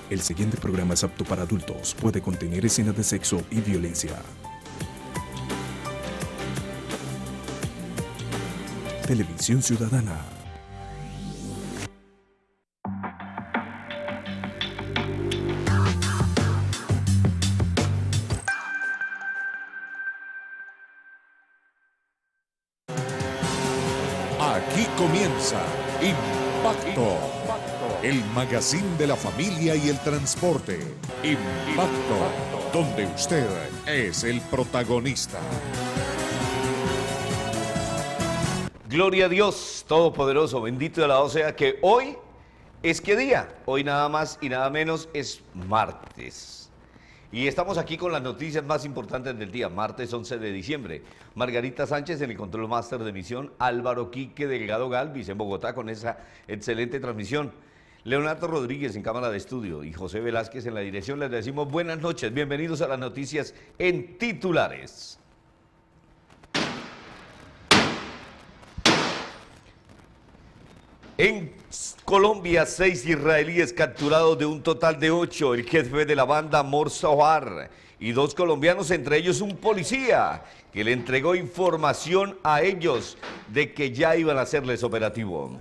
El siguiente programa es apto para adultos. Puede contener escenas de sexo y violencia. Televisión Ciudadana. Aquí comienza Impacto, el magazine de la familia y el transporte. Impacto, donde usted es el protagonista. Gloria a Dios Todopoderoso, bendito y alabado sea que hoy es ¿qué día? Hoy nada más y nada menos es martes. Y estamos aquí con las noticias más importantes del día, martes 11 de diciembre. Margarita Sánchez en el control máster de emisión, Álvaro Quique Delgado Galvis en Bogotá con esa excelente transmisión. Leonardo Rodríguez en cámara de estudio y José Velázquez en la dirección. Les decimos buenas noches, bienvenidos a las noticias en titulares. En Colombia, 6 israelíes capturados de un total de 8, el jefe de la banda Mor Zohar y 2 colombianos, entre ellos un policía, que le entregó información a ellos de que ya iban a hacerles operativo.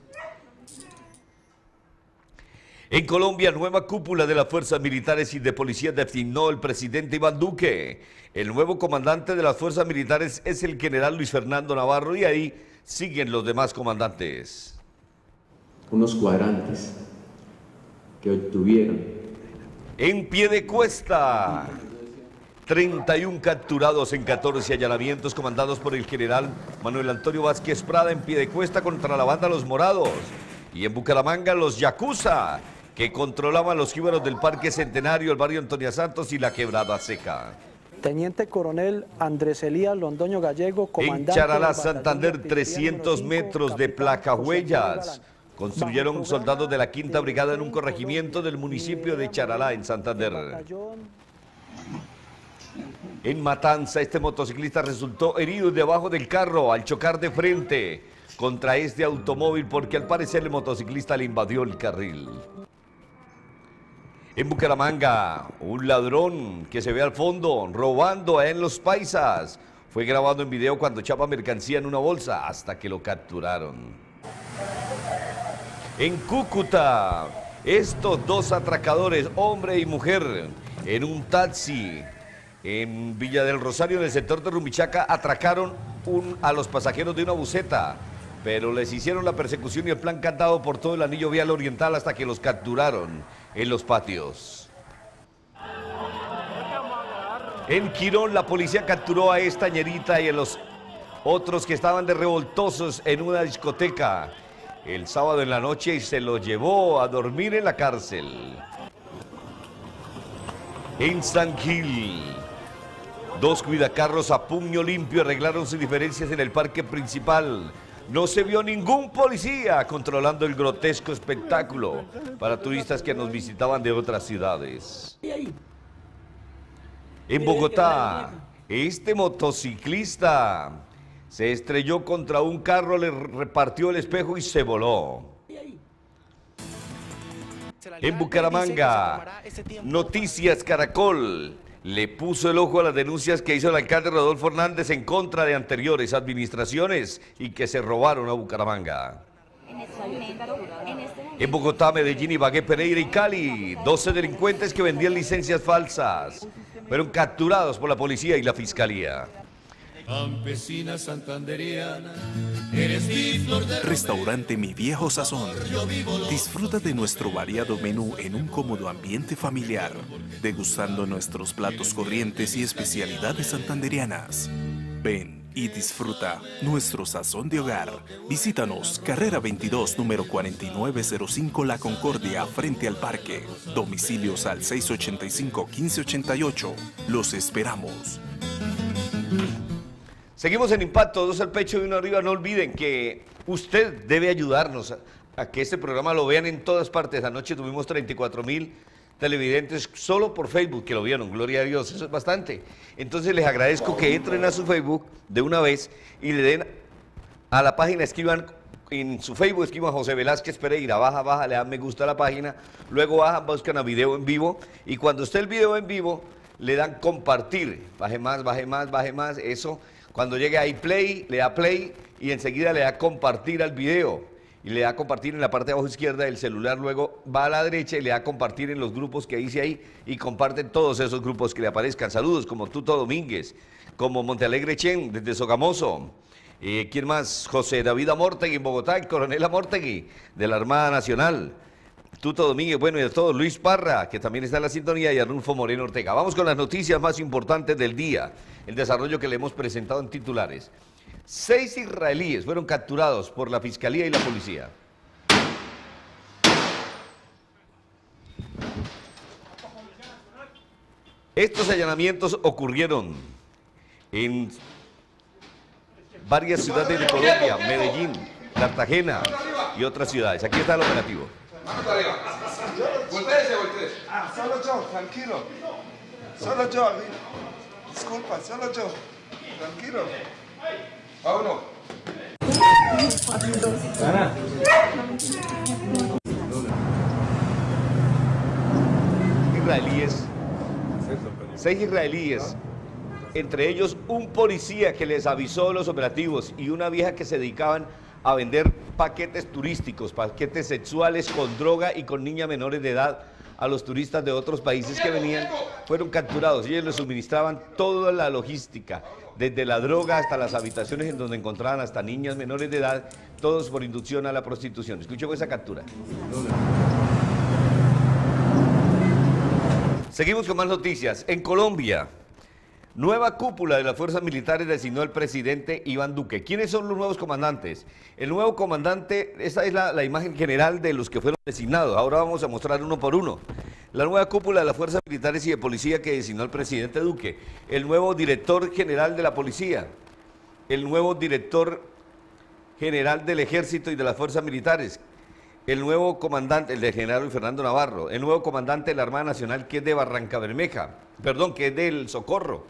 En Colombia, nueva cúpula de las fuerzas militares y de policía designó el presidente Iván Duque. El nuevo comandante de las fuerzas militares es el general Luis Fernando Navarro y ahí siguen los demás comandantes. Unos cuadrantes que obtuvieron. En Piedecuesta, 31 capturados en 14 allanamientos comandados por el general Manuel Antonio Vázquez Prada en Piedecuesta contra la banda Los Morados. Y en Bucaramanga, los Yakuza, que controlaban los jíbaros del Parque Centenario, el barrio Antonia Santos y la Quebrada Seca. Teniente Coronel Andrés Elías Londoño Gallego, comandante. En Charalá, Santander, 300 metros de placahuellas. Construyeron soldados de la Quinta Brigada en un corregimiento del municipio de Charalá, en Santander. En Matanza, este motociclista resultó herido debajo del carro al chocar de frente contra este automóvil porque al parecer el motociclista le invadió el carril. En Bucaramanga, un ladrón que se ve al fondo robando en Los Paisas. Fue grabado en video cuando echaba mercancía en una bolsa hasta que lo capturaron. En Cúcuta, estos 2 atracadores, hombre y mujer, en un taxi en Villa del Rosario, en el sector de Rumichaca, atracaron a los pasajeros de una buseta, pero les hicieron la persecución y el plan cantado por todo el anillo vial oriental hasta que los capturaron en los patios. En Quirón, la policía capturó a esta ñerita y a los otros que estaban de revoltosos en una discoteca el sábado en la noche y se los llevó a dormir en la cárcel. En San Gil, 2 cuidacarros a puño limpio arreglaron sus diferencias en el parque principal. No se vio ningún policía controlando el grotesco espectáculo para turistas que nos visitaban de otras ciudades. En Bogotá, este motociclista se estrelló contra un carro, le repartió el espejo y se voló. En Bucaramanga, Noticias Caracol le puso el ojo a las denuncias que hizo el alcalde Rodolfo Hernández en contra de anteriores administraciones y que se robaron a Bucaramanga. En Bogotá, Medellín, Ibagué, Pereira y Cali, 12 delincuentes que vendían licencias falsas fueron capturados por la policía y la fiscalía. Campesina santanderiana, eres mi flor de Restaurante Mi Viejo Sazón. Disfruta de nuestro variado menú en un cómodo ambiente familiar, degustando nuestros platos corrientes y especialidades santanderianas. Ven y disfruta nuestro sazón de hogar. Visítanos, carrera 22, número 4905 La Concordia, frente al parque. Domicilios al 685-1588. Los esperamos. Seguimos en Impacto, 2 al pecho y 1 arriba. No olviden que usted debe ayudarnos a que este programa lo vean en todas partes. Anoche tuvimos 34.000 televidentes solo por Facebook que lo vieron, gloria a Dios, eso es bastante. Entonces les agradezco que entren a su Facebook de una vez y le den a la página, escriban en su Facebook escriban José Velázquez Pereira, baja, le dan me gusta a la página, luego bajan, buscan a video en vivo y cuando esté el video en vivo le dan compartir, baje más, eso. Cuando llegue ahí play, le da play y enseguida le da compartir al video. Y le da compartir en la parte de abajo izquierda del celular, luego va a la derecha y le da compartir en los grupos que dice ahí y comparten todos esos grupos que le aparezcan. Saludos como Tuto Domínguez, como Montealegre Chen desde Sogamoso. ¿Quién más? José David Amortegui en Bogotá, el coronel Amortegui de la Armada Nacional. Tuto Domínguez, bueno, y de todo, Luis Parra, que también está en la sintonía, y Arnulfo Moreno Ortega. Vamos con las noticias más importantes del día, el desarrollo que le hemos presentado en titulares. 6 israelíes fueron capturados por la Fiscalía y la Policía. Estos allanamientos ocurrieron en varias ciudades de Colombia, Medellín, Cartagena y otras ciudades. Aquí está el operativo. Voltéese. Solo yo, tranquilo. Solo yo, disculpa, solo yo. Tranquilo. Vámonos. Israelíes, 6 israelíes, entre ellos un policía que les avisó los operativos y una vieja que se dedicaban a vender paquetes turísticos, paquetes sexuales con droga y con niñas menores de edad a los turistas de otros países que venían, fueron capturados y ellos les suministraban toda la logística, desde la droga hasta las habitaciones en donde encontraban hasta niñas menores de edad, todos por inducción a la prostitución. Escuchemos esa captura. Seguimos con más noticias. En Colombia, nueva cúpula de las fuerzas militares designó el presidente Iván Duque. ¿Quiénes son los nuevos comandantes? El nuevo comandante, esta es la imagen general de los que fueron designados. Ahora vamos a mostrar uno por uno. La nueva cúpula de las fuerzas militares y de policía que designó el presidente Duque. El nuevo director general de la policía. El nuevo director general del ejército y de las fuerzas militares. El nuevo comandante, el de general Fernando Navarro. El nuevo comandante de la Armada Nacional que es de Barrancabermeja. Perdón, que es del Socorro.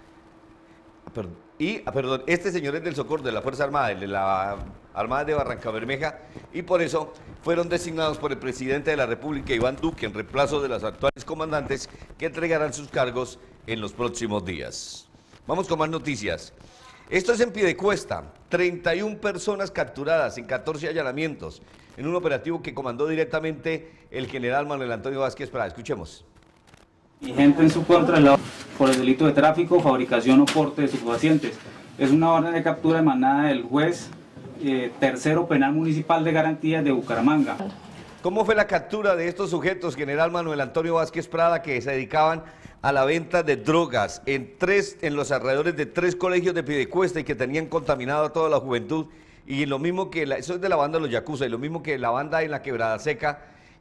Este señor es del Socorro, de la Fuerza Armada, el de la Armada de Barrancabermeja, y por eso fueron designados por el presidente de la República, Iván Duque, en reemplazo de los actuales comandantes que entregarán sus cargos en los próximos días. Vamos con más noticias. Esto es en Piedecuesta, 31 personas capturadas en 14 allanamientos, en un operativo que comandó directamente el general Manuel Antonio Vázquez Prada. Escuchemos. Vigente en su contra por el delito de tráfico, fabricación o porte de estupefacientes. Es una orden de captura emanada del juez tercero penal municipal de garantías de Bucaramanga. ¿Cómo fue la captura de estos sujetos, general Manuel Antonio Vázquez Prada, que se dedicaban a la venta de drogas en los alrededores de 3 colegios de Piedecuesta y que tenían contaminado a toda la juventud? Y lo mismo que, eso es de la banda de los Yakuza, y lo mismo que la banda en la Quebrada Seca,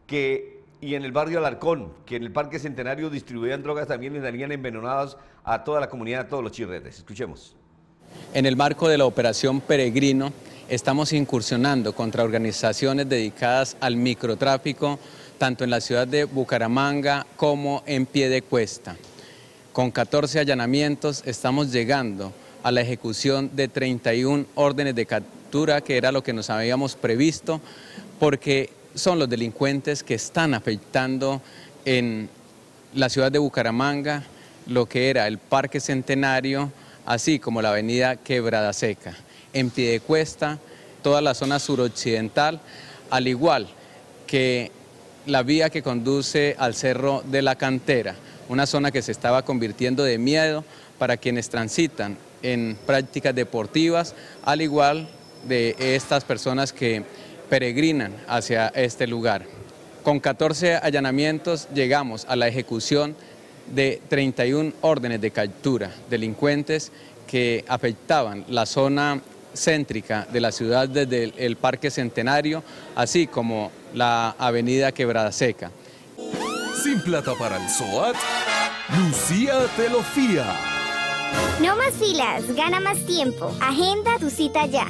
y en el barrio Alarcón, que en el Parque Centenario distribuían drogas también y salían envenenados a toda la comunidad, a todos los chirretes. Escuchemos. En el marco de la Operación Peregrino, estamos incursionando contra organizaciones dedicadas al microtráfico, tanto en la ciudad de Bucaramanga como en Piedecuesta. Con 14 allanamientos estamos llegando a la ejecución de 31 órdenes de captura, que era lo que nos habíamos previsto, porque son los delincuentes que están afectando en la ciudad de Bucaramanga, lo que era el Parque Centenario, así como la avenida Quebrada Seca. En Piedecuesta, toda la zona suroccidental, al igual que la vía que conduce al Cerro de la Cantera, una zona que se estaba convirtiendo de miedo para quienes transitan en prácticas deportivas, al igual de estas personas que peregrinan hacia este lugar. Con 14 allanamientos llegamos a la ejecución de 31 órdenes de captura, delincuentes que afectaban la zona céntrica de la ciudad desde el Parque Centenario, así como la avenida Quebrada Seca. Sin plata para el SOAT, Lucía te lo fía. No más filas, gana más tiempo. Agenda tu cita ya.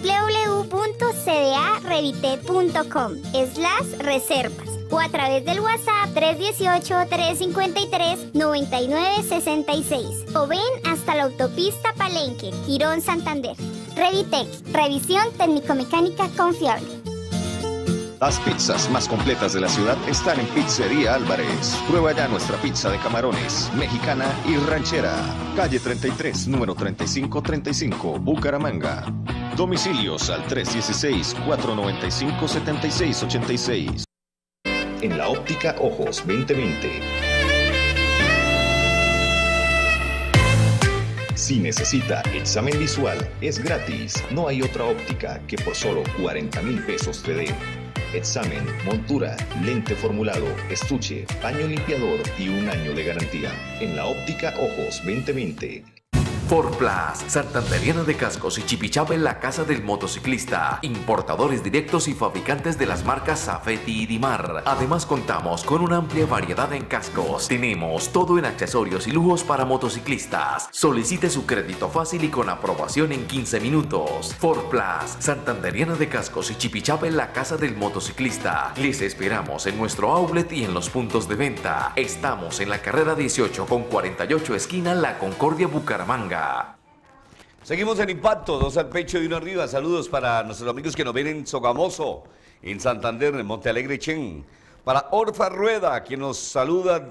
www.cdarevitet.com/reservas o a través del WhatsApp 318-353-9966 o ven hasta la autopista Palenque, Girón, Santander. Revitec, revisión técnico-mecánica confiable. Las pizzas más completas de la ciudad están en Pizzería Álvarez. Prueba ya nuestra pizza de camarones, mexicana y ranchera. Calle 33, número 3535, Bucaramanga. Domicilios al 316-495-7686. En la óptica Ojos 2020. Si necesita examen visual, es gratis. No hay otra óptica que por solo 40,000 pesos te dé examen, montura, lente formulado, estuche, paño limpiador y 1 año de garantía. En la óptica Ojos 2020. Forplas, Santanderiana de Cascos y Chipichapa en la casa del motociclista. Importadores directos y fabricantes de las marcas Safety y Dimar. Además contamos con una amplia variedad en cascos. Tenemos todo en accesorios y lujos para motociclistas. Solicite su crédito fácil y con aprobación en 15 minutos. Forplas, Santanderiana de Cascos y Chipichapa en la casa del motociclista. Les esperamos en nuestro outlet y en los puntos de venta. Estamos en la carrera 18 con 48 esquina La Concordia, Bucaramanga. Seguimos en Impacto, 2 al pecho y 1 arriba. Saludos para nuestros amigos que nos ven en Sogamoso, en Santander, en Montealegre, Chen. Para Orfa Rueda, quien nos saluda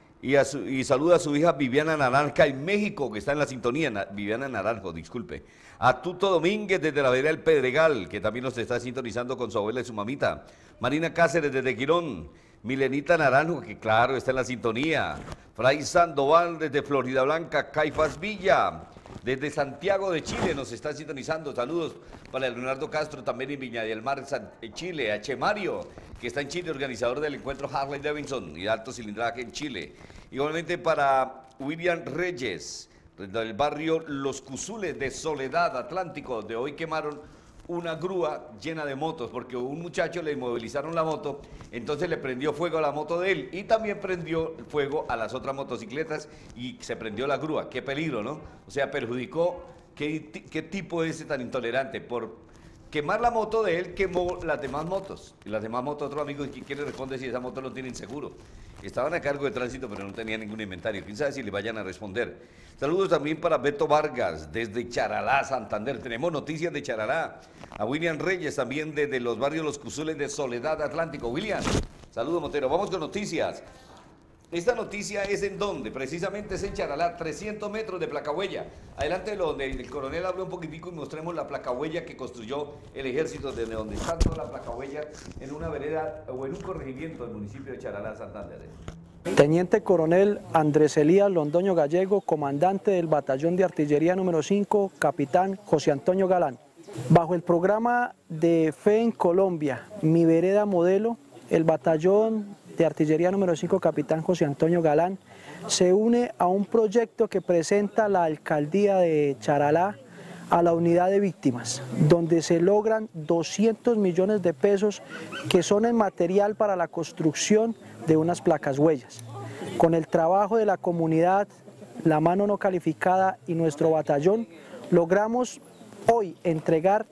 y saluda a su hija Viviana Naranjo en México, que está en la sintonía. Viviana Naranjo, disculpe. A Tuto Domínguez desde la vereda del Pedregal, que también nos está sintonizando con su abuela y su mamita. Marina Cáceres desde Quirón. Milenita Naranjo, que claro, está en la sintonía. Fray Sandoval desde Florida Blanca. Caifás Villa desde Santiago de Chile nos está sintonizando. Saludos para Leonardo Castro, también en Viña del Mar, Chile. A Che Mario, que está en Chile, organizador del encuentro Harley Davidson y de alto cilindraje en Chile. Igualmente para William Reyes, del barrio Los Cusules de Soledad, Atlántico, de hoy quemaron una grúa llena de motos, porque un muchacho le inmovilizaron la moto, entonces le prendió fuego a la moto de él y también prendió fuego a las otras motocicletas y se prendió la grúa. Qué peligro, ¿no? O sea, perjudicó. ¿Qué tipo es tan intolerante? Por quemar la moto de él, quemó las demás motos. Y las demás motos, otro amigo que quiere responder si esa moto no tienen seguro. Estaban a cargo de tránsito, pero no tenían ningún inventario. ¿Quién sabe si le vayan a responder? Saludos también para Beto Vargas, desde Charalá, Santander. Tenemos noticias de Charalá. A William Reyes, también desde los barrios Los Cusules de Soledad, Atlántico. William, saludos, Montero. Vamos con noticias. Esta noticia es en donde, precisamente es en Charalá, 300 metros de placahuella. Adelante de donde el coronel habló un poquitico y mostremos la placahuella que construyó el ejército, desde donde está toda la placahuella, en una vereda o en un corregimiento del municipio de Charalá, Santander. Teniente Coronel Andrés Elías Londoño Gallego, comandante del Batallón de Artillería número 5, Capitán José Antonio Galán. Bajo el programa de Fe en Colombia, Mi Vereda Modelo, el Batallón de Artillería número 5, Capitán José Antonio Galán, se une a un proyecto que presenta la Alcaldía de Charalá a la unidad de víctimas, donde se logran 200 millones de pesos que son en material para la construcción de unas placas huellas. Con el trabajo de la comunidad, la mano no calificada y nuestro batallón, logramos hoy entregar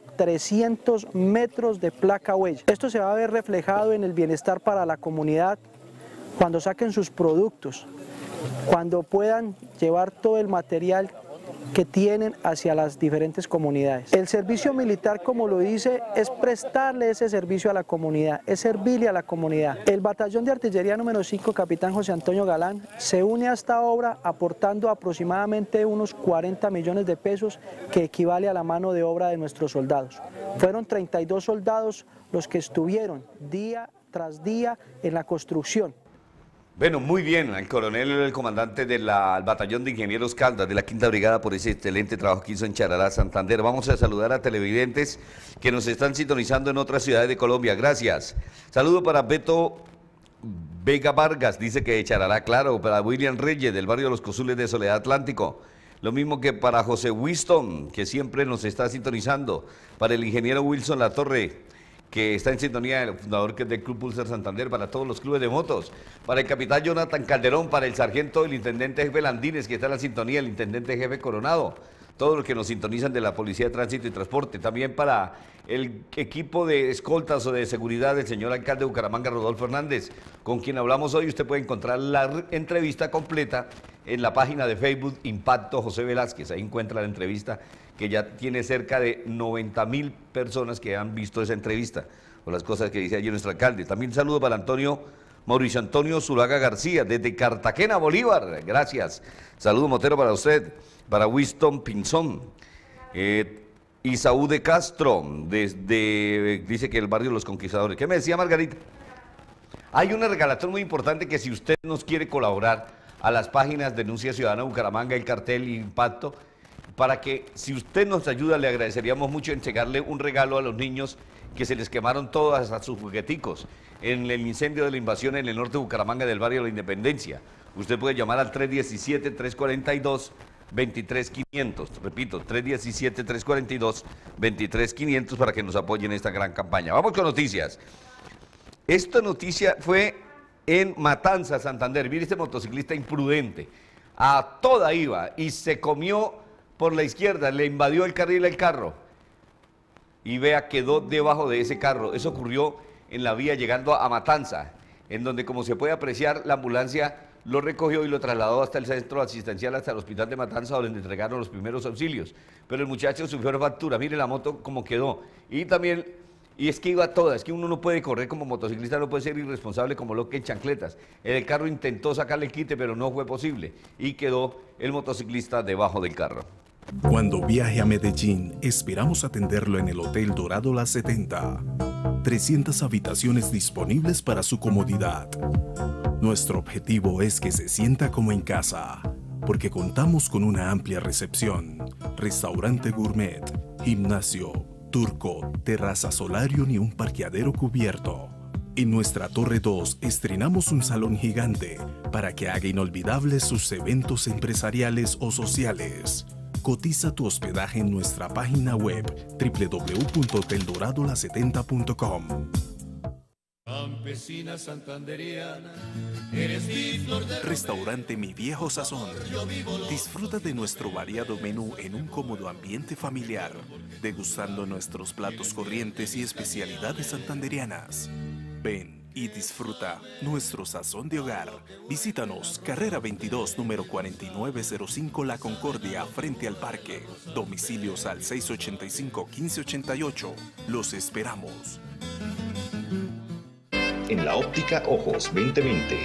300 metros de placa huella. Esto se va a ver reflejado en el bienestar para la comunidad cuando saquen sus productos, cuando puedan llevar todo el material que tienen hacia las diferentes comunidades. El servicio militar, como lo dice, es prestarle ese servicio a la comunidad, es servirle a la comunidad. El Batallón de Artillería número 5, Capitán José Antonio Galán, se une a esta obra aportando aproximadamente unos 40 millones de pesos, que equivale a la mano de obra de nuestros soldados. Fueron 32 soldados los que estuvieron día tras día en la construcción. Bueno, muy bien, al coronel, el comandante del Batallón de Ingenieros Caldas de la 5ª Brigada, por ese excelente trabajo que hizo en Charalá, Santander. Vamos a saludar a televidentes que nos están sintonizando en otras ciudades de Colombia. Gracias. Saludo para Beto Vega Vargas, dice que de Charalá, claro. Para William Reyes, del barrio Los Cusules de Soledad, Atlántico. Lo mismo que para José Winston, que siempre nos está sintonizando. Para el ingeniero Wilson Latorre, que está en sintonía, el fundador del Club Pulsar Santander, para todos los clubes de motos, para el capitán Jonathan Calderón, para el sargento, el intendente jefe Landines, que está en la sintonía, el intendente jefe Coronado, todos los que nos sintonizan de la Policía de Tránsito y Transporte, también para el equipo de escoltas o de seguridad del señor alcalde de Bucaramanga, Rodolfo Hernández, con quien hablamos hoy. Usted puede encontrar la entrevista completa en la página de Facebook Impacto José Velázquez. Ahí encuentra la entrevista que ya tiene cerca de 90.000 personas que han visto esa entrevista, o las cosas que dice ayer nuestro alcalde. También saludo para Mauricio Antonio Zulaga García, desde Cartagena, Bolívar, gracias. Saludo Motero para usted, para Winston Pinzón. Isaú de Castro, dice que el barrio de los Conquistadores. ¿Qué me decía Margarita? Hay una regalación muy importante que si usted nos quiere colaborar a las páginas Denuncia Ciudadana Bucaramanga, El Cartel y Impacto, para que si usted nos ayuda le agradeceríamos mucho entregarle un regalo a los niños que se les quemaron todos hasta sus jugueticos en el incendio de la invasión en el norte de Bucaramanga del barrio de la Independencia. Usted puede llamar al 317-342-23500, repito, 317-342-23500 para que nos apoyen en esta gran campaña. Vamos con noticias. Esta noticia fue en Matanza, Santander. Mire este motociclista imprudente, a toda iba y se comió por la izquierda, le invadió el carril al carro y vea, quedó debajo de ese carro. Eso ocurrió en la vía llegando a Matanza, en donde, como se puede apreciar, la ambulancia lo recogió y lo trasladó hasta el centro asistencial, hasta el hospital de Matanza, donde entregaron los primeros auxilios. Pero el muchacho sufrió fractura, mire la moto como quedó. Y también, y es que iba a toda, es que uno no puede correr como motociclista, no puede ser irresponsable como lo que en chancletas. El carro intentó sacarle el quite, pero no fue posible, y quedó el motociclista debajo del carro. Cuando viaje a Medellín, esperamos atenderlo en el Hotel Dorado La 70. 300 habitaciones disponibles para su comodidad. Nuestro objetivo es que se sienta como en casa, porque contamos con una amplia recepción, restaurante gourmet, gimnasio, turco, terraza solarium y un parqueadero cubierto. En nuestra Torre 2 estrenamos un salón gigante para que haga inolvidables sus eventos empresariales o sociales. Cotiza tu hospedaje en nuestra página web www.hoteldoradola70.com. Campesina santanderiana, eres mi flor de Restaurante Mi Viejo Sazón. Disfruta de nuestro variado menú en un cómodo ambiente familiar, degustando nuestros platos corrientes y especialidades santanderianas. Ven y disfruta nuestro sazón de hogar. Visítanos, carrera 22, número 4905 La Concordia, frente al parque. Domicilios al 685-1588. Los esperamos. En la óptica Ojos 2020.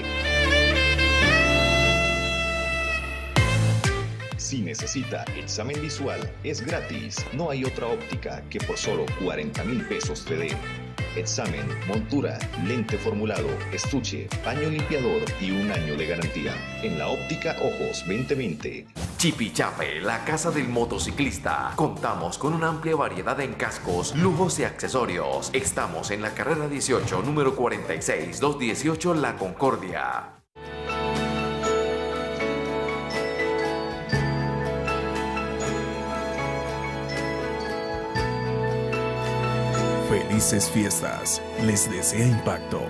Si necesita examen visual, es gratis. No hay otra óptica que por solo 40.000 pesos te dé examen, montura, lente formulado, estuche, paño limpiador y un año de garantía. En la óptica Ojos 2020. Chipichape, la casa del motociclista. Contamos con una amplia variedad en cascos, lujos y accesorios. Estamos en la carrera 18, número 46, 218 La Concordia. Felices fiestas, les desea Impacto.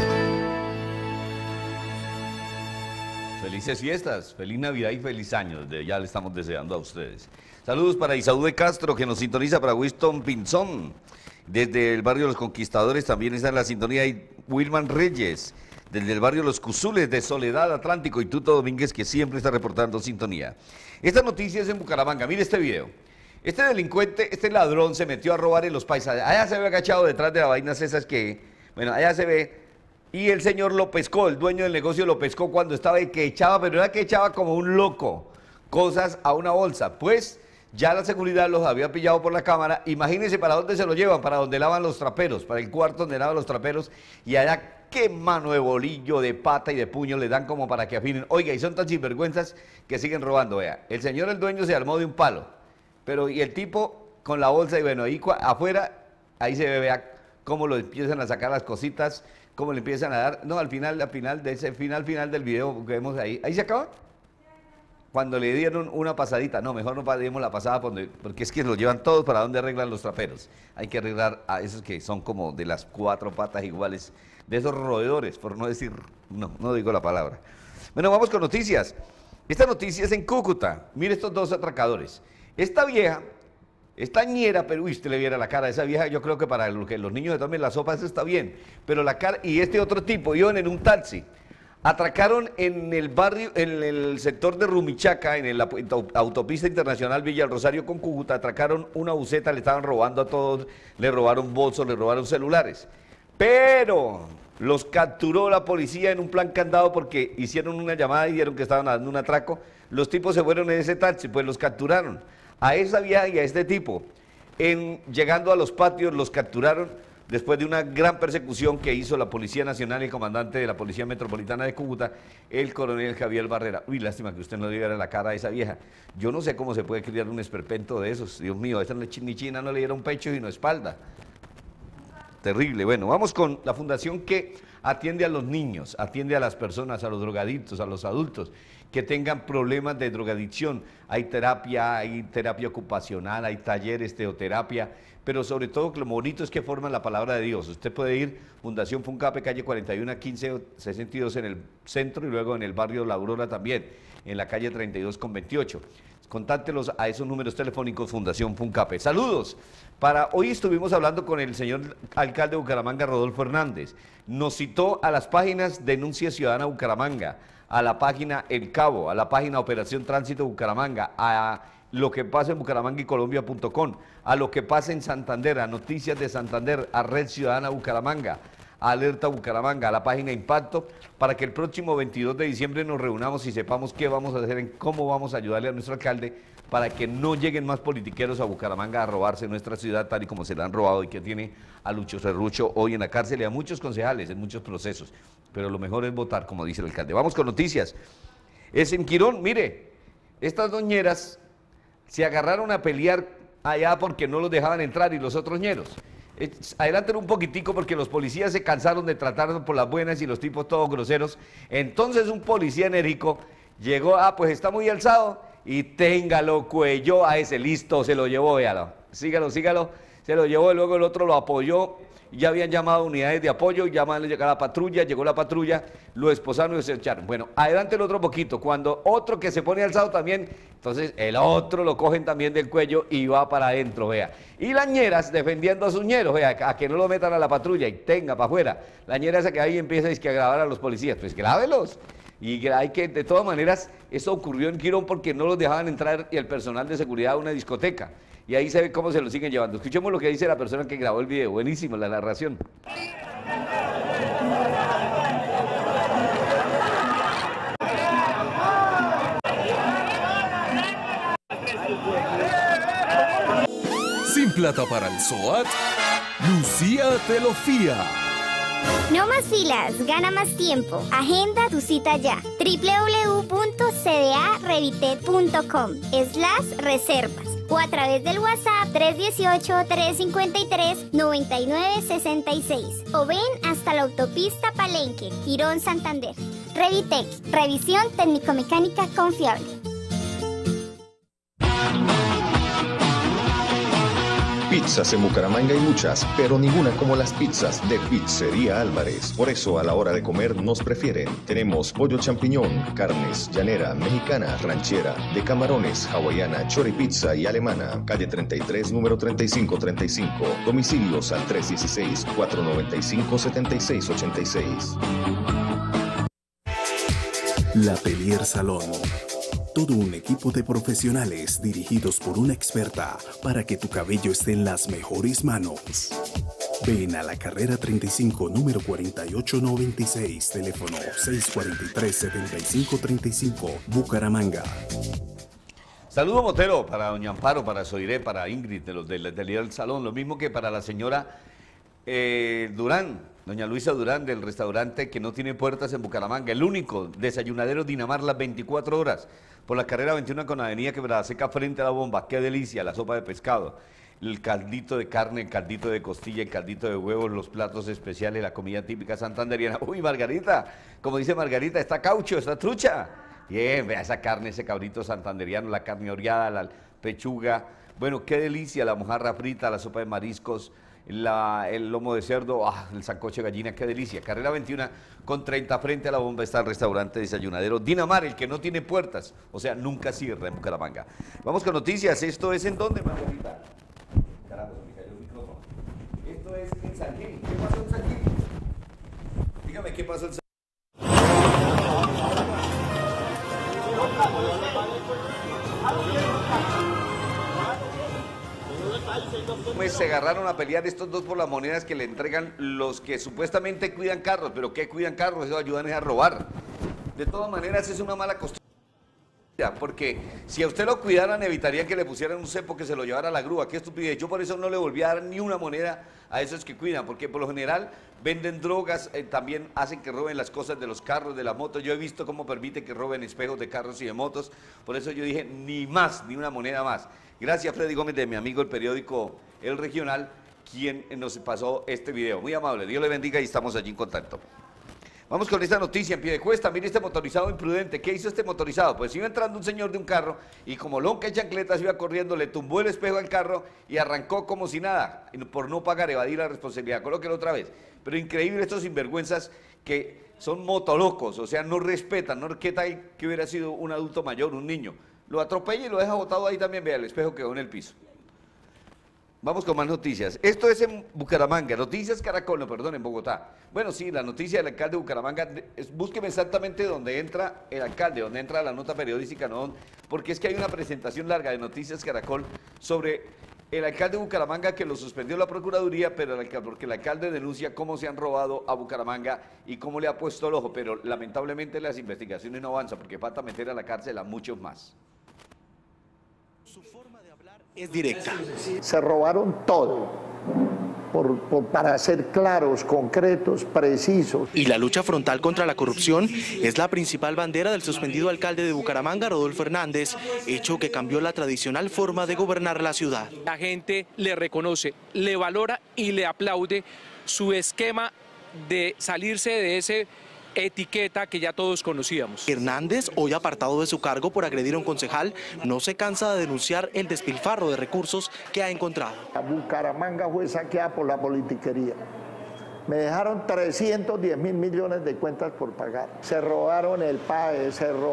Felices fiestas, feliz Navidad y feliz año, ya le estamos deseando a ustedes. Saludos para Isaú de Castro, que nos sintoniza, para Winston Pinzón, desde el barrio Los Conquistadores, también está en la sintonía, y Wilman Reyes, desde el barrio Los Cusules de Soledad Atlántico, y Tuto Domínguez, que siempre está reportando sintonía. Esta noticia es en Bucaramanga, mire este video. Este delincuente, este ladrón se metió a robar en los paisas. Allá se ve agachado detrás de las vainas esas que, bueno, allá se ve. Y el señor lo pescó, el dueño del negocio lo pescó cuando estaba y que echaba, pero era que echaba como un loco, cosas a una bolsa. Pues ya la seguridad los había pillado por la cámara. Imagínense para dónde se lo llevan, para donde lavan los traperos, para el cuarto donde lavan los traperos. Y allá qué mano de bolillo, de pata y de puño le dan como para que afinen. Oiga, y son tan sinvergüenzas que siguen robando, vea. El señor, el dueño, se armó de un palo. Pero y el tipo con la bolsa, y bueno, ahí afuera, ahí se ve, vea cómo lo empiezan a sacar las cositas, cómo le empiezan a dar. No, al final de ese final del video que vemos ahí, ¿ahí se acaba? Cuando le dieron una pasadita, no, mejor no demos la pasada, porque es que lo llevan todos para donde arreglan los traperos. Hay que arreglar a esos que son como de las 4 patas iguales, de esos roedores, por no decir, no digo la palabra. Bueno, vamos con noticias. Esta noticia es en Cúcuta. Mire estos dos atracadores. Esta vieja, esta ñera, pero usted le viera la cara de esa vieja, yo creo que para que los niños se tomen la sopa eso está bien, pero la cara, y este otro tipo iban en un taxi, Atracaron en el barrio, en el sector de Rumichaca, en la autopista internacional Villa del Rosario con Cúcuta, atracaron una buseta, le estaban robando a todos, le robaron bolsos, le robaron celulares. Pero los capturó la policía en un plan candado porque hicieron una llamada y vieron que estaban dando un atraco. Los tipos se fueron en ese taxi, pues los capturaron. A esa vieja y a este tipo, llegando a los patios, los capturaron. Después de una gran persecución que hizo la Policía Nacional y el comandante de la Policía Metropolitana de Cúcuta, el coronel Javier Barrera. Uy, lástima que usted no le diera la cara a esa vieja. Yo no sé cómo se puede criar un esperpento de esos. Dios mío, a esa ni China no le dieron pecho sino espalda. Terrible. Bueno, vamos con la fundación que atiende a los niños, atiende a las personas, a los drogadictos, a los adultos que tengan problemas de drogadicción. Hay terapia ocupacional, hay talleres, teoterapia, pero sobre todo lo bonito es que forman la palabra de Dios. Usted puede ir, Fundación Funcape, calle 41 a 1562 en el centro y luego en el barrio La Aurora también, en la calle 32 con 28. Contáctelos a esos números telefónicos Fundación Funcape. Saludos. Hoy estuvimos hablando con el señor alcalde de Bucaramanga, Rodolfo Hernández. Nos citó a las páginas Denuncia Ciudadana Bucaramanga, a la página El Cabo, a la página Operación Tránsito Bucaramanga, a lo que pasa en Bucaramanga y Colombia.com, a lo que pasa en Santander, a Noticias de Santander, a Red Ciudadana Bucaramanga, a Alerta Bucaramanga, a la página Impacto, para que el próximo 22 de diciembre nos reunamos y sepamos qué vamos a hacer, cómo vamos a ayudarle a nuestro alcalde para que no lleguen más politiqueros a Bucaramanga a robarse nuestra ciudad tal y como se la han robado y que tiene a Lucho Serrucho hoy en la cárcel y a muchos concejales en muchos procesos. Pero lo mejor es votar, como dice el alcalde. Vamos con noticias. Es en Quirón, mire, estas doñeras se agarraron a pelear allá porque no los dejaban entrar y los otros ñeros. Adelanten un poquitico porque los policías se cansaron de tratarlos por las buenas y los tipos todos groseros. Entonces un policía enérico llegó, pues está muy alzado y téngalo, cuello a ese, listo, se lo llevó, véalo. Sígalo, se lo llevó y luego el otro lo apoyó. Ya habían llamado unidades de apoyo, llamaron a llegar la patrulla, llegó la patrulla, lo esposaron y se echaron. Bueno, adelante el otro poquito, cuando otro que se pone alzado también, entonces el otro lo cogen también del cuello y va para adentro, vea. Y las ñeras defendiendo a sus ñeros, vea, a que no lo metan a la patrulla y tenga para afuera. La ñera esa que ahí empieza a grabar a los policías, pues grábelos. Y hay que, de todas maneras, eso ocurrió en Quirón porque no los dejaban entrar y el personal de seguridad a una discoteca. Y ahí se ve cómo se lo siguen llevando. Escuchemos lo que dice la persona que grabó el video. Buenísimo la narración. Sin plata para el SOAT, Lucía te lo fía. No más filas, gana más tiempo. Agenda tu cita ya. www.cdarevitet.com/reservas o a través del WhatsApp 318-353-9966 o ven hasta la autopista Palenque, Quirón, Santander. Revitec, revisión técnico-mecánica confiable. Pizzas en Bucaramanga hay muchas, pero ninguna como las pizzas de Pizzería Álvarez. Por eso a la hora de comer nos prefieren. Tenemos pollo champiñón, carnes, llanera, mexicana, ranchera, de camarones, hawaiana, choripizza y alemana. Calle 33, número 3535. Domicilios al 316-495-7686. La Pelier Salón. Todo un equipo de profesionales dirigidos por una experta para que tu cabello esté en las mejores manos. Ven a la carrera 35, número 4896, teléfono 643-7535, Bucaramanga. Saludo motero para doña Amparo, para Soiré, para Ingrid, de los del Salón, lo mismo que para la señora Durán. Doña Luisa Durán, del restaurante que no tiene puertas en Bucaramanga, el único desayunadero Dinamar las 24 horas, por la carrera 21 con avenida Quebrada Seca frente a la bomba. Qué delicia, la sopa de pescado, el caldito de carne, el caldito de costilla, el caldito de huevos, los platos especiales, la comida típica santanderiana. Uy, Margarita, como dice Margarita, está caucho, está trucha. Bien, vea esa carne, ese cabrito santanderiano, la carne oreada, la pechuga. Bueno, qué delicia, la mojarra frita, la sopa de mariscos, el lomo de cerdo, el sancocho de gallina, qué delicia. Carrera 21 con 30 frente a la bomba está el restaurante desayunadero Dinamar, el que no tiene puertas, o sea, nunca cierra en Bucaramanga. Vamos con noticias. ¿Esto es en dónde, Margarita? Carajo, se me cayó el micrófono. Esto es en San Gil. ¿Qué pasó en San Gil? Dígame, ¿qué pasó en San Gil? Pues se agarraron a pelear estos dos por las monedas que le entregan los que supuestamente cuidan carros, pero ¿qué cuidan carros? Eso ayudan a robar. De todas maneras es una mala costumbre, porque si a usted lo cuidaran evitarían que le pusieran un cepo que se lo llevara a la grúa. Qué estupidez. Yo por eso no le volví a dar ni una moneda a esos que cuidan, porque por lo general venden drogas, también hacen que roben las cosas de los carros, de las motos. Yo he visto cómo permite que roben espejos de carros y de motos. Por eso yo dije ni más, ni una moneda más. Gracias Freddy Gómez de mi amigo el periódico El Regional, quien nos pasó este video. Muy amable, Dios le bendiga y estamos allí en contacto. Vamos con esta noticia en Piedecuesta. Mire este motorizado imprudente. ¿Qué hizo este motorizado? Pues iba entrando un señor de un carro y como lonca y chancletas iba corriendo, le tumbó el espejo al carro y arrancó como si nada, por no pagar, evadir la responsabilidad. Colóquelo otra vez. Pero increíble estos sinvergüenzas que son motolocos, o sea, no respetan, no. ¿Qué tal que hubiera sido un adulto mayor, un niño? Lo atropella y lo deja botado ahí también. Vea, el espejo quedó en el piso. Vamos con más noticias. Esto es en Bucaramanga, Noticias Caracol, no, perdón, en Bogotá. Bueno, sí, la noticia del alcalde de Bucaramanga, búsqueme exactamente dónde entra el alcalde, dónde entra la nota periodística, no, porque es que hay una presentación larga de Noticias Caracol sobre el alcalde de Bucaramanga que lo suspendió la Procuraduría, pero porque el alcalde denuncia cómo se han robado a Bucaramanga y cómo le ha puesto el ojo, pero lamentablemente las investigaciones no avanzan porque falta meter a la cárcel a muchos más. Es directa. Se robaron todo, para ser claros, concretos, precisos. Y la lucha frontal contra la corrupción es la principal bandera del suspendido alcalde de Bucaramanga, Rodolfo Hernández, hecho que cambió la tradicional forma de gobernar la ciudad. La gente le reconoce, le valora y le aplaude su esquema de salirse de ese etiqueta que ya todos conocíamos. Hernández, hoy apartado de su cargo por agredir a un concejal, no se cansa de denunciar el despilfarro de recursos que ha encontrado. Bucaramanga fue saqueada por la politiquería. Me dejaron 310.000 millones de cuentas por pagar. Se robaron el PAE,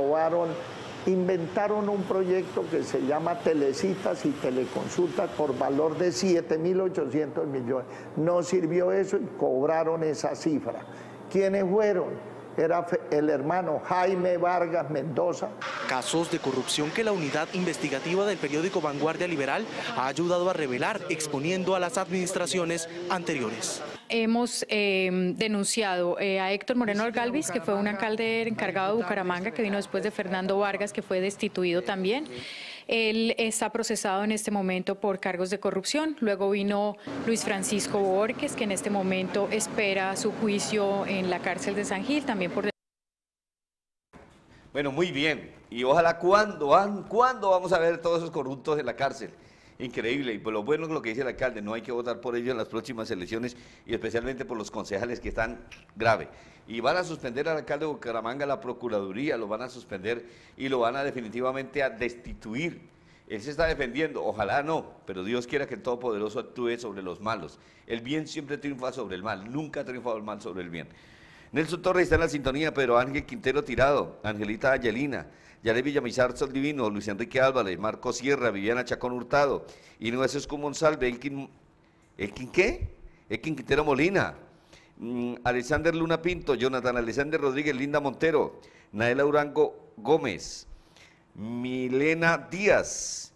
inventaron un proyecto que se llama Telecitas y Teleconsultas por valor de 7.800 millones. No sirvió eso y cobraron esa cifra. ¿Quiénes fueron? Era el hermano Jaime Vargas Mendoza. Casos de corrupción que la unidad investigativa del periódico Vanguardia Liberal ha ayudado a revelar, exponiendo a las administraciones anteriores. Hemos denunciado a Héctor Moreno Galvis, que fue un alcalde encargado de Bucaramanga, que vino después de Fernando Vargas, que fue destituido también. Él está procesado en este momento por cargos de corrupción. Luego vino Luis Francisco Borges, que en este momento espera su juicio en la cárcel de San Gil, también por... Bueno, muy bien. Y ojalá, ¿cuándo vamos a ver todos esos corruptos en la cárcel? Increíble. Y por lo bueno es lo que dice el alcalde, no hay que votar por ellos en las próximas elecciones y especialmente por los concejales que están grave. Y van a suspender al alcalde de Bucaramanga, la Procuraduría, lo van a suspender y lo van a definitivamente a destituir. Él se está defendiendo, ojalá no, pero Dios quiera que el Todopoderoso actúe sobre los malos. El bien siempre triunfa sobre el mal, nunca ha triunfado el mal sobre el bien. Nelson Torres está en la sintonía, pero Ángel Quintero tirado, Angelita Ayelina, Yaret Villamizar Sol Divino, Luis Enrique Álvarez, Marco Sierra, Viviana Chacón Hurtado, Inés Escú Monsalve, Elkin Quintero Molina, Alexander Luna Pinto, Jonathan Alexander Rodríguez, Linda Montero, Naela Urango Gómez, Milena Díaz,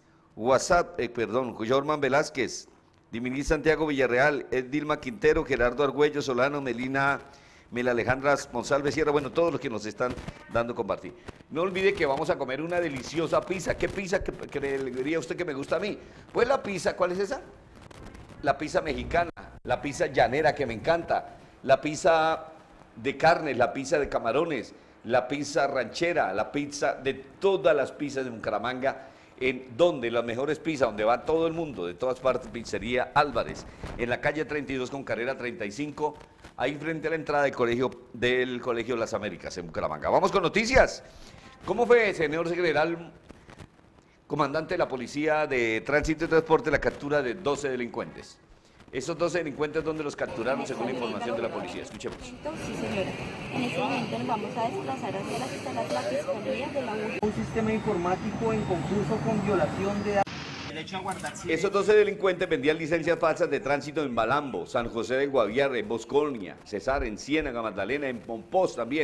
Jorman Velázquez, Dimilí Santiago Villarreal, Dilma Quintero, Gerardo Argüello Solano, Mela Alejandra Monsalve Sierra, bueno, todos los que nos están dando compartir. No olvide que vamos a comer una deliciosa pizza. ¿Qué pizza que le diría a usted que me gusta a mí? Pues la pizza, ¿cuál es esa? La pizza mexicana, la pizza llanera que me encanta, la pizza de carne, la pizza de camarones, la pizza ranchera, la pizza de todas las pizzas de Bucaramanga. En donde las mejores pizzas, donde va todo el mundo, de todas partes, Pizzería Álvarez, en la calle 32 con carrera 35, ahí frente a la entrada del colegio Las Américas en Bucaramanga. Vamos con noticias. ¿Cómo fue, señor general, comandante de la Policía de Tránsito y Transporte, la captura de 12 delincuentes? Esos 12 delincuentes, ¿dónde los capturaron según la información de la policía? Escuchemos. Sí, señora. En este momento nos vamos a desplazar hacia las instalaciones de la Fiscalía de la UNE. Un sistema informático en concurso con violación de derecho a guardar. Esos 12 delincuentes vendían licencias falsas de tránsito en Malambo, San José del Guaviare, en Bosconia, Cesar, en Ciénaga, Magdalena, en Pompós también.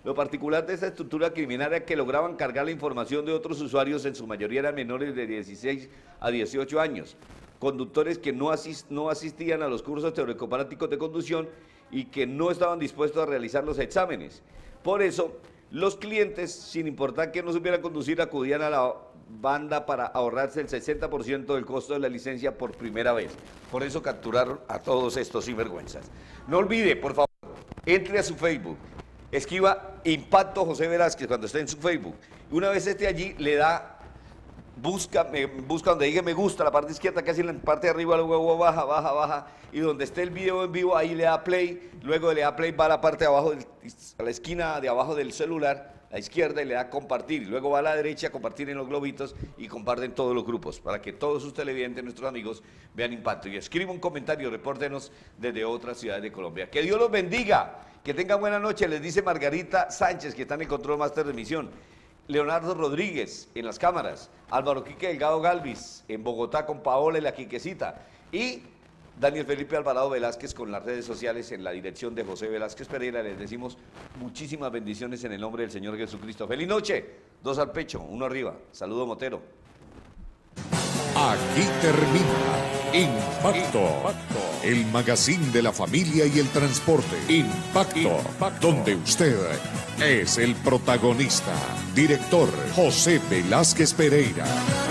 Lo particular de esta estructura criminal era que lograban cargar la información de otros usuarios, en su mayoría eran menores de 16 a 18 años, conductores que no asistían a los cursos teórico-prácticos de conducción y que no estaban dispuestos a realizar los exámenes. Por eso, los clientes, sin importar que no supieran conducir, acudían a la banda para ahorrarse el 60% del costo de la licencia por primera vez. Por eso capturaron a todos estos sinvergüenzas. No olvide, por favor, entre a su Facebook, escriba Impacto José Velázquez cuando esté en su Facebook. Una vez esté allí, le da, busca donde diga me gusta, la parte izquierda, casi en la parte de arriba, luego baja, y donde esté el video en vivo, ahí le da play, luego le da play, va a la parte de abajo, a la esquina de abajo del celular, a la izquierda, y le da compartir, y luego va a la derecha, compartir en los globitos, y comparten todos los grupos, para que todos sus televidentes, nuestros amigos, vean Impacto. Y escriba un comentario, repórtenos desde otras ciudades de Colombia. Que Dios los bendiga, que tengan buena noche, les dice Margarita Sánchez, que está en el control máster de emisión. Leonardo Rodríguez en las cámaras, Álvaro Quique Delgado Galvis en Bogotá con Paola y la Quiquecita, y Daniel Felipe Alvarado Velázquez con las redes sociales en la dirección de José Velázquez Pereira. Les decimos muchísimas bendiciones en el nombre del Señor Jesucristo. Feliz noche, 2 al pecho, 1 arriba. Saludo Motero. Aquí termina Impacto, el magazine de la familia y el transporte. Impacto, donde usted es el protagonista. Director José Velázquez Pereira.